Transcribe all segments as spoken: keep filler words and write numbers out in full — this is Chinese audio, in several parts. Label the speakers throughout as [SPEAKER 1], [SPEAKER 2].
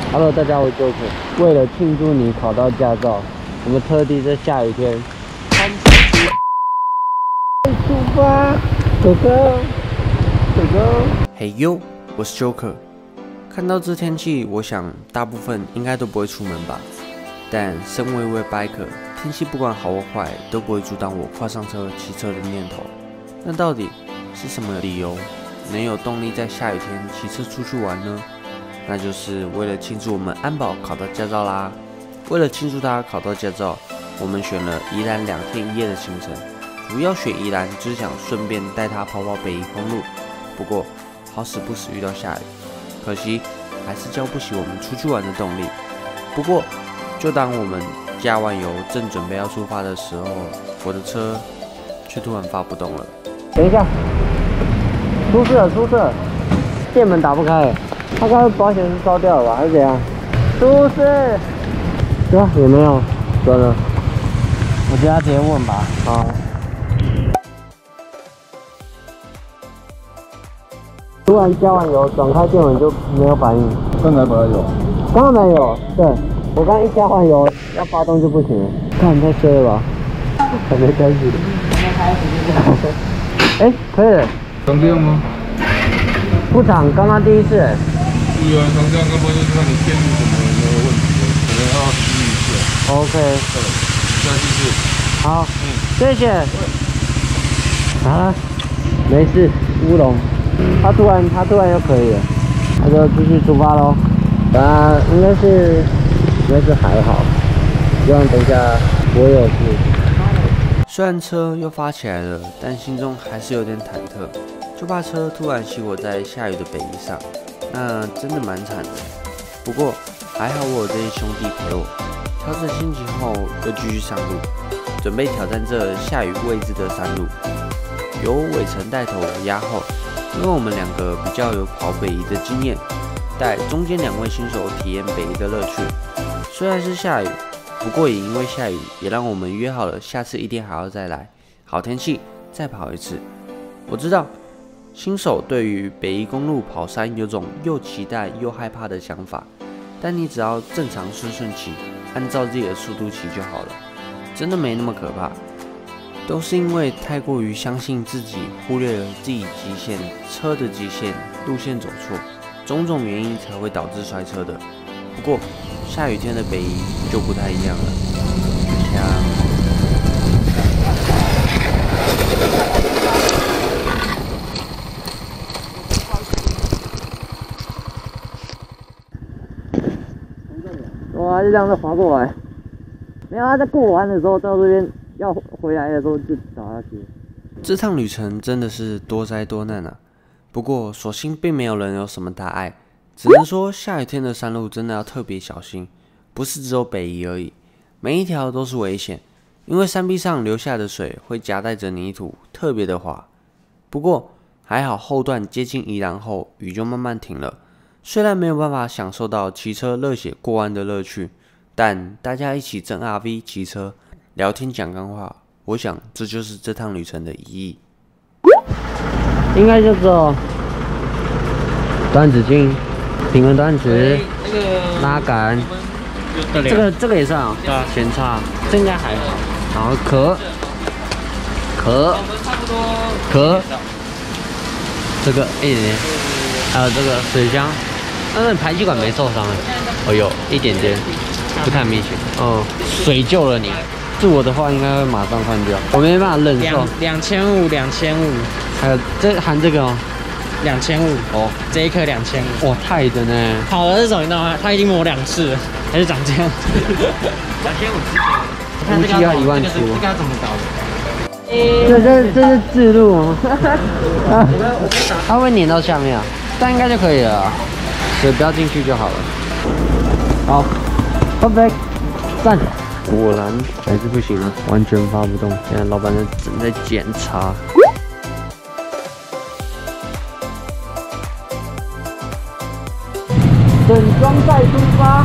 [SPEAKER 1] Hello， 大家好，我是 Joker。为了庆祝你考到驾照，我们特地在下雨天出发。狗狗，狗狗。
[SPEAKER 2] 嘿呦，我是 Joker。看到这天气，我想大部分应该都不会出门吧。但身为一位 biker， 天气不管好或坏，都不会阻挡我跨上车骑车的念头。那到底是什么理由能有动力在下雨天骑车出去玩呢？那就是为了庆祝我们安保考到驾照啦！为了庆祝他考到驾照，我们选了宜兰两天一夜的行程。主要选宜兰，就是想顺便带他跑跑北宜公路。不过好死不死遇到下雨，可惜还是浇不熄我们出去玩的动力。不过就当我们加完油，正准备要出发的时候，我的车却突然发不动了。
[SPEAKER 1] 等一下，出事了，出事了！电门打不开，他刚刚保险丝烧掉了吧，还是怎样？出事？对啊，也没有，算了，我叫他直接问吧。好。突然加完油，转开电门就没有反应。
[SPEAKER 3] 刚才本来有，
[SPEAKER 1] 刚刚没有，对。我刚一加完油，要发动就不行了。看太衰了吧？还没开始。还没开始就这样。哎，可以了。
[SPEAKER 3] 长这样吗？
[SPEAKER 1] 不长，刚刚第一次。对
[SPEAKER 3] 啊，长这样根本就是看你电路什么有没有问题，可能要试一下。
[SPEAKER 1] OK。
[SPEAKER 3] 对，再继续。
[SPEAKER 1] 好，嗯，谢谢。好了，没事，乌龙。他突然，他突然又可以了，那就继续出发喽。啊，应该是。应该是还好，希望等一下不会有事。
[SPEAKER 2] 虽然车又发起来了，但心中还是有点忐忑，就怕车突然熄火在下雨的北宜上，那真的蛮惨的。不过还好我有这些兄弟陪我，调整心情后又继续上路，准备挑战这下雨未知的山路。由伟成带头压后，因为我们两个比较有跑北宜的经验，带中间两位新手体验北宜的乐趣。虽然是下雨，不过也因为下雨，也让我们约好了下次一定还要再来。好天气再跑一次。我知道新手对于北宜公路跑山有种又期待又害怕的想法，但你只要正常顺顺骑，按照自己的速度骑就好了，真的没那么可怕。都是因为太过于相信自己，忽略了自己极限、车的极限、路线走错，种种原因才会导致摔车的。不过下雨天的北宜就不太一样了。强。
[SPEAKER 1] 哇，就这样子滑过来。没有，他在过弯的时候到这边要回来的时候就倒下去。
[SPEAKER 2] 这趟旅程真的是多灾多难啊！不过所幸并没有人有什么大碍。只能说下雨天的山路真的要特别小心，不是只有北宜而已，每一条都是危险，因为山壁上流下的水会夹带着泥土，特别的滑。不过还好后段接近宜兰后，雨就慢慢停了，虽然没有办法享受到骑车热血过弯的乐趣，但大家一起争 R V 骑车、聊天讲干话，我想这就是这趟旅程的意义。
[SPEAKER 1] 应该就只有断指径。平衡断直，拉杆，这个这个也算啊，前叉，这应该还好。然后壳，壳，壳，这个一点点，还有这个水箱，但是排气管没受伤哎，哦有一点点，不太明显。哦，水救了你，是我的话应该会马上换掉，我没办法忍受。
[SPEAKER 4] 两千五，两千五，
[SPEAKER 1] 还有这含这个哦。
[SPEAKER 4] 两千五哦，这一颗两千五，
[SPEAKER 1] 哇，太的呢！
[SPEAKER 4] 好的是什么？你知道吗？他已经磨两次了，还是长这样。两千五，
[SPEAKER 1] 估计要一万出。
[SPEAKER 4] 这个要怎么搞的？
[SPEAKER 1] 这这这是自录吗？它会粘到下面啊，但应该就可以了，水不要进去就好了。好 ，perfect， 站。果然还是不行啊，完全发不动。现在老板正在检查。整装再出发，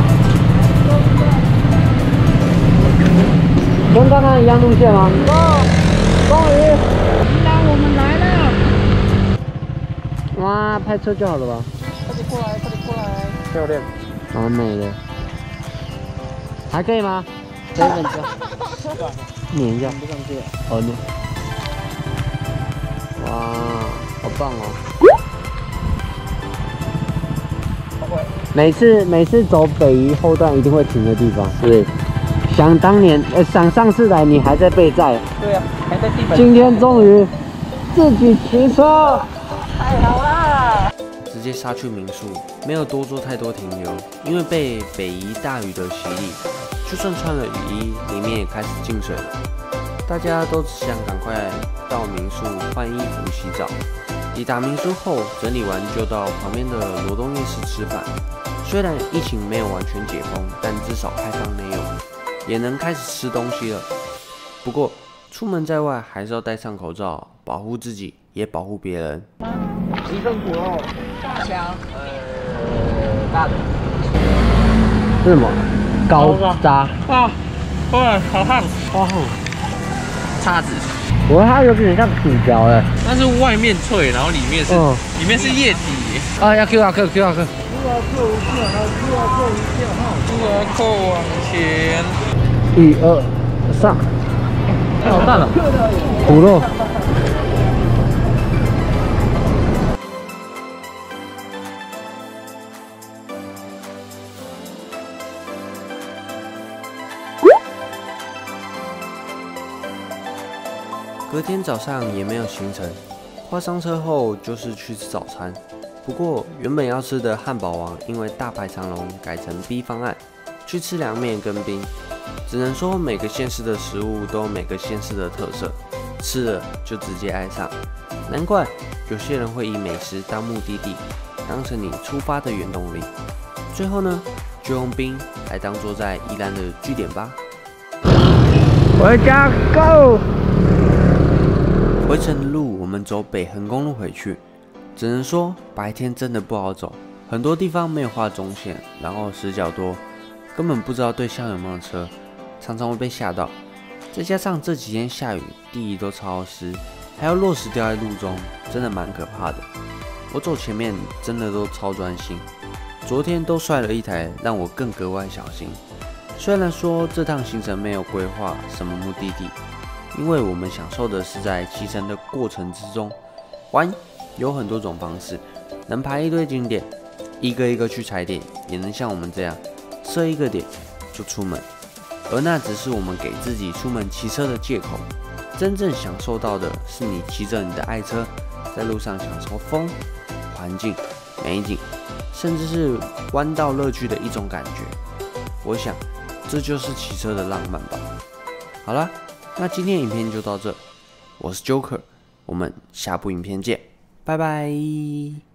[SPEAKER 1] 跟刚刚一样路线吗？终于，
[SPEAKER 4] 宜兰我们来了！
[SPEAKER 1] 哇，拍车就好了吧？
[SPEAKER 4] 快点过来，快点过来！
[SPEAKER 1] 教练， 蛮美的，还可以吗？可以稳住，撵一下，不上去了。哦，撵。哇，好棒哦！每次每次走北宜后段一定会停的地方，是不是？想当年，呃，想上次来你还在备战。
[SPEAKER 4] 对啊，还在地板。
[SPEAKER 1] 今天终于自己骑车，
[SPEAKER 4] 太好啦！
[SPEAKER 2] 直接杀去民宿，没有多做太多停留，因为被北宜大雨的洗礼，就算穿了雨衣，里面也开始进水了。大家都只想赶快到民宿换衣服、洗澡。抵达民宿后，整理完就到旁边的罗东夜市吃饭。虽然疫情没有完全解封，但至少开放内用，也能开始吃东西了。不过出门在外还是要戴上口罩，保护自己，也保护别人。
[SPEAKER 4] 一份骨肉，大枪，呃，大的。
[SPEAKER 1] 是什么？高渣。
[SPEAKER 4] 啊，哇，好烫！
[SPEAKER 1] 哇，
[SPEAKER 3] 叉子，
[SPEAKER 1] 我它有点像薯条哎。
[SPEAKER 3] 但是外面脆，然后里面是、
[SPEAKER 1] 嗯、
[SPEAKER 3] 里面是液体。
[SPEAKER 1] 啊，要 Q 啊 Q Q 啊 Q。
[SPEAKER 3] Q R code 往前。
[SPEAKER 1] 一二上。
[SPEAKER 4] 太好淡了。
[SPEAKER 1] 骨肉。
[SPEAKER 2] 隔天早上也没有行程，跨上车后就是去吃早餐。不过原本要吃的汉堡王因为大排长龙改成 B 方案，去吃凉面跟冰。只能说每个县市的食物都有每个县市的特色，吃了就直接爱上。难怪有些人会以美食当目的地，当成你出发的原动力。最后呢，就用冰来当做在宜兰的据点吧。
[SPEAKER 1] 回家 Go！
[SPEAKER 2] 回程的路，我们走北横公路回去，只能说白天真的不好走，很多地方没有画中线，然后死角多，根本不知道对向有没有车，常常会被吓到。再加上这几天下雨，地都潮湿，还有落石掉在路中，真的蛮可怕的。我走前面真的都超专心，昨天都摔了一台，让我更格外小心。虽然说这趟行程没有规划什么目的地，因为我们享受的是在骑乘的过程之中。玩有很多种方式，能排一堆景点，一个一个去踩点，也能像我们这样设一个点就出门，而那只是我们给自己出门骑车的借口。真正享受到的是你骑着你的爱车，在路上享受风、环境、美景，甚至是弯道乐趣的一种感觉。我想这就是骑车的浪漫吧。好啦，那今天影片就到这，我是 Joker， 我们下部影片见，拜拜。